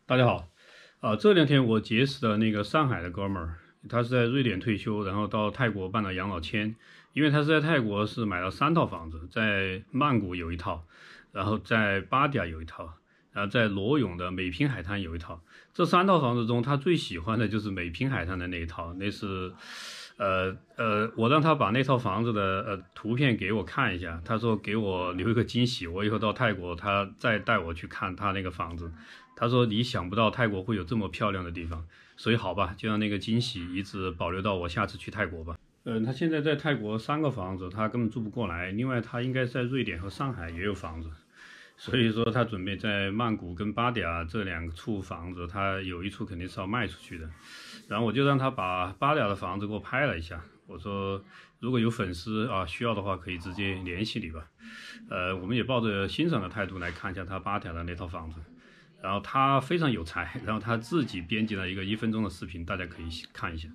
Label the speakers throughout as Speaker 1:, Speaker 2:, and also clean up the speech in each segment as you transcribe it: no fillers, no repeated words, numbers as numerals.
Speaker 1: 大家好，这两天我结识的那个上海的哥们儿，他是在瑞典退休，然后到泰国办了养老签，因为他是在泰国是买了3套房子，在曼谷有一套，然后在芭提雅有一套，然后在罗永的美滨海滩有一套。这3套房子中，他最喜欢的就是美滨海滩的那一套，那是。我让他把那套房子的图片给我看一下，他说给我留一个惊喜，我以后到泰国他再带我去看他那个房子。他说你想不到泰国会有这么漂亮的地方，所以好吧，就让那个惊喜一直保留到我下次去泰国吧。他现在在泰国3个房子，他根本住不过来，另外他应该在瑞典和上海也有房子。所以说他准备在曼谷跟芭提雅这2处房子，他有一处肯定是要卖出去的。然后我就让他把芭提雅的房子给我拍了一下，我说如果有粉丝需要的话，可以直接联系你吧。我们也抱着欣赏的态度来看一下他芭提雅的那套房子。然后他非常有才，然后他自己编辑了一个1分钟的视频，大家可以看一下。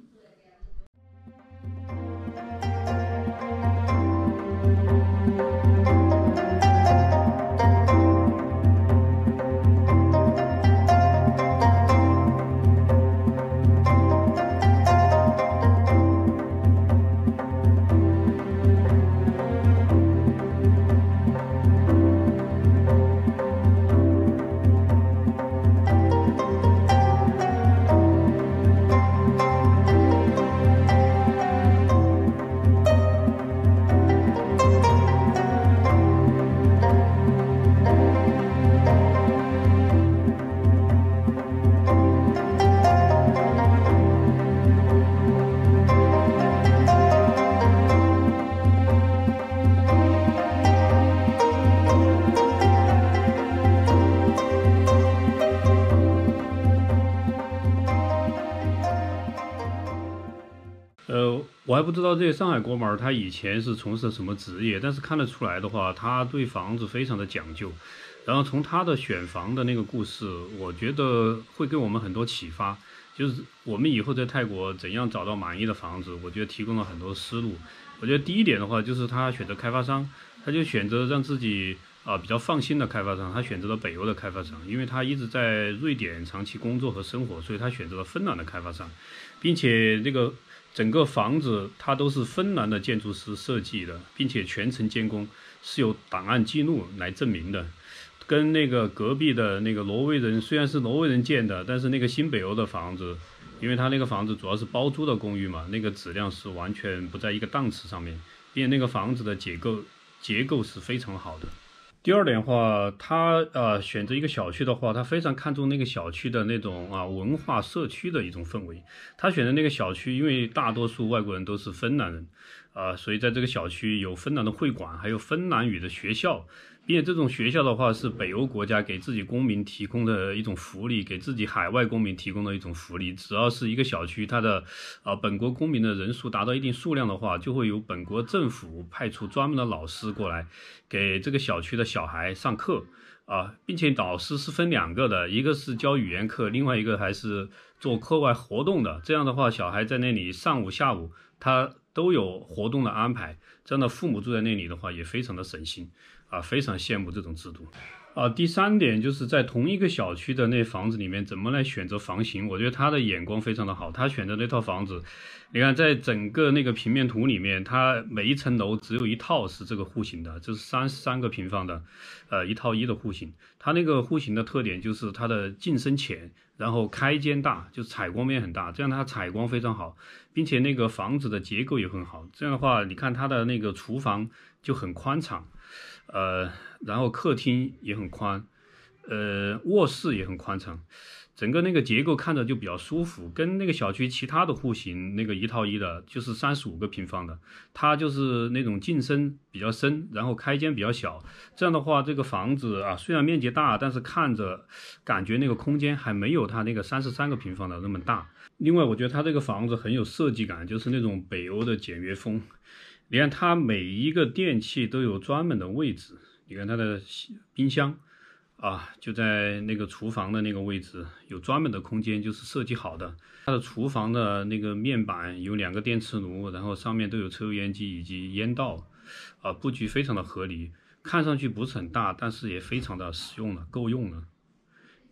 Speaker 1: 我还不知道这些上海哥们儿他以前是从事什么职业，但是看得出来的话，他对房子非常的讲究。然后从他的选房的那个故事，我觉得会给我们很多启发，就是我们以后在泰国怎样找到满意的房子，我觉得提供了很多思路。我觉得第一点的话，就是他选择开发商，他就选择让自己比较放心的开发商，他选择了北欧的开发商，因为他一直在瑞典长期工作和生活，所以他选择了芬兰的开发商，并且这个整个房子它都是芬兰的建筑师设计的，并且全程监工，是有档案记录来证明的。跟那个隔壁的那个挪威人，虽然是挪威人建的，但是那个新北欧的房子，因为他那个房子主要是包租的公寓嘛，那个质量是完全不在一个档次上面，并且那个房子的结构是非常好的。第二点的话，他选择一个小区的话，他非常看重那个小区的那种文化社区的一种氛围。他选的那个小区，因为大多数外国人都是芬兰人，所以在这个小区有芬兰的会馆，还有芬兰语的学校，并且这种学校的话是北欧国家给自己公民提供的一种福利，给自己海外公民提供的一种福利。只要是一个小区，它的本国公民的人数达到一定数量的话，就会由本国政府派出专门的老师过来给这个小区的小孩上课并且老师是分2个的，一个是教语言课，另外一个还是做课外活动的。这样的话，小孩在那里上午下午他都有活动的安排，这样的父母住在那里的话也非常的省心非常羡慕这种制度第3点就是在同一个小区的那房子里面怎么来选择房型，我觉得他的眼光非常的好。他选择那套房子，你看在整个那个平面图里面，他每一层楼只有1套是这个户型的，就是33个平方的1套1的户型。他那个户型的特点就是它的进深浅，然后开间大，就是采光面很大，这样它采光非常好，并且那个房子的结构也很好。这样的话，你看它的那个厨房就很宽敞，然后客厅也很宽，卧室也很宽敞，整个那个结构看着就比较舒服，跟那个小区其他的户型那个1套1的，就是35个平方的，它就是那种进深比较深，然后开间比较小。这样的话，这个房子虽然面积大，但是看着感觉那个空间还没有它那个33个平方的那么大。另外，我觉得它这个房子很有设计感，就是那种北欧的简约风。你看它每一个电器都有专门的位置，你看它的冰箱就在那个厨房的那个位置，有专门的空间，就是设计好的。它的厨房的那个面板有2个电磁炉，然后上面都有抽油烟机以及烟道，布局非常的合理，看上去不是很大，但是也非常的实用了，够用了。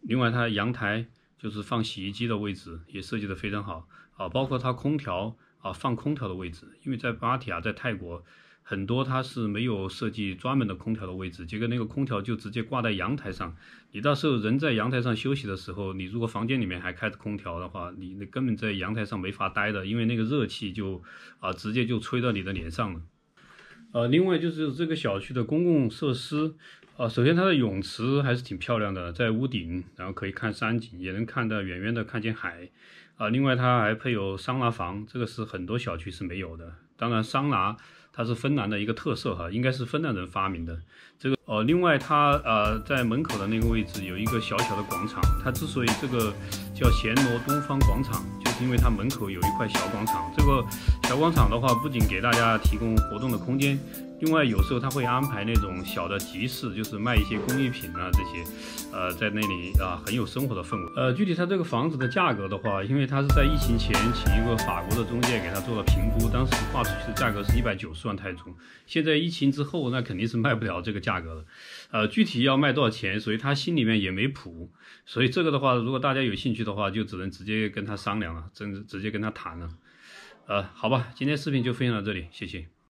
Speaker 1: 另外它阳台就是放洗衣机的位置也设计得非常好啊，包括它空调啊放空调的位置，因为在芭提雅在泰国很多它是没有设计专门的空调的位置，结果那个空调就直接挂在阳台上，你到时候人在阳台上休息的时候，你如果房间里面还开着空调的话，你根本在阳台上没法待的，因为那个热气就直接就吹到你的脸上了。另外就是这个小区的公共设施，首先它的泳池还是挺漂亮的，在屋顶，然后可以看山景，也能看到远远的看见海，另外它还配有桑拿房，这个是很多小区是没有的。当然，桑拿它是芬兰的一个特色哈，应该是芬兰人发明的。这个另外它在门口的那个位置有一个小小的广场，它之所以这个叫暹罗东方广场，就是因为它门口有一块小广场。这个小广场的话，不仅给大家提供活动的空间，另外有时候它会安排那种小的集市，就是卖一些工艺品啊这些，在那里很有生活的氛围。具体它这个房子的价格的话，因为它是在疫情前请一个法国的中介给它做了评估，当时画出去的价格是190万泰铢。现在疫情之后，那肯定是卖不了这个价格了。具体要卖多少钱，所以他心里面也没谱。所以这个的话，如果大家有兴趣的话，就只能直接跟他商量了，直接跟他谈了。好吧，今天视频就分享到这里，谢谢。